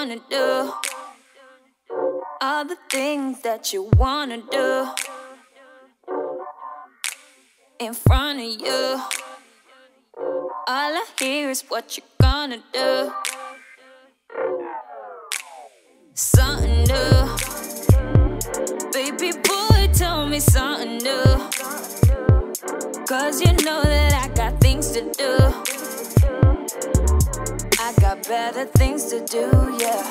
wanna do, all the things that you wanna do in front of you. All I hear is what you're gonna do. Something new, baby boy, tell me something new, 'cause you know that I got things to do. I got better things to do, yeah.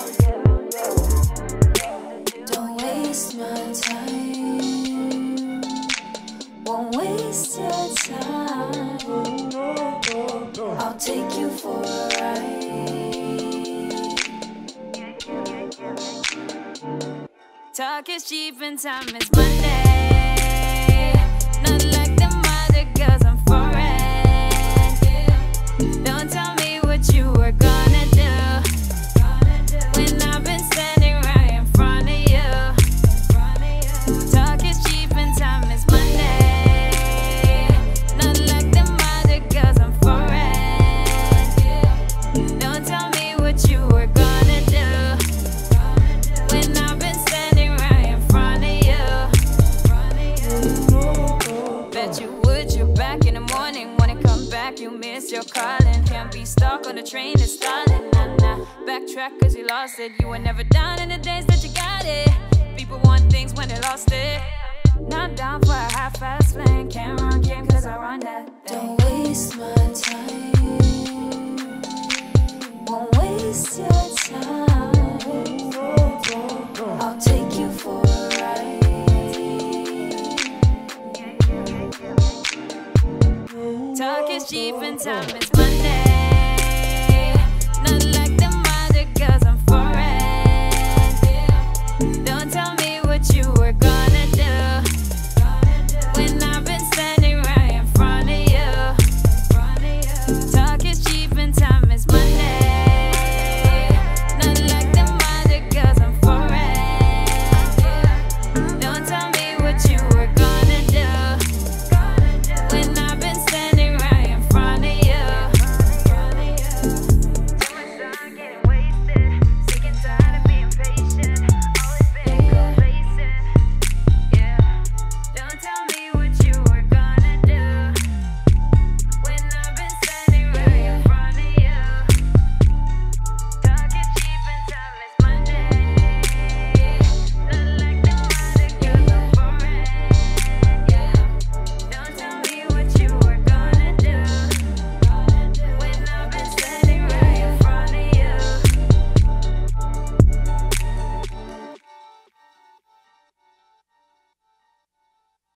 Don't waste my time, won't waste your time. I'll take you for a ride. Talk is cheap and time is money. Not like them other girls I'm foreign. Don't tell me what you were gonna do when I've been standing right in front of you. Talk is cheap and time is money. Not like them other girls I'm foreign. Don't tell me what you were gonna do when I've been standing right in front of you. Bet you would, you're back in the morning. Wanna come back, you miss your calling. Can't be stuck on the train, it's stalling. Nah, backtrack 'cause you lost it. You were never down in the days that you got it. People want things when they lost it. Not down for a half-ass fling. Can't run game 'cause I run that thing. Don't waste my time, won't waste your time. I'll take you for a ride. Talk is cheap and time is money.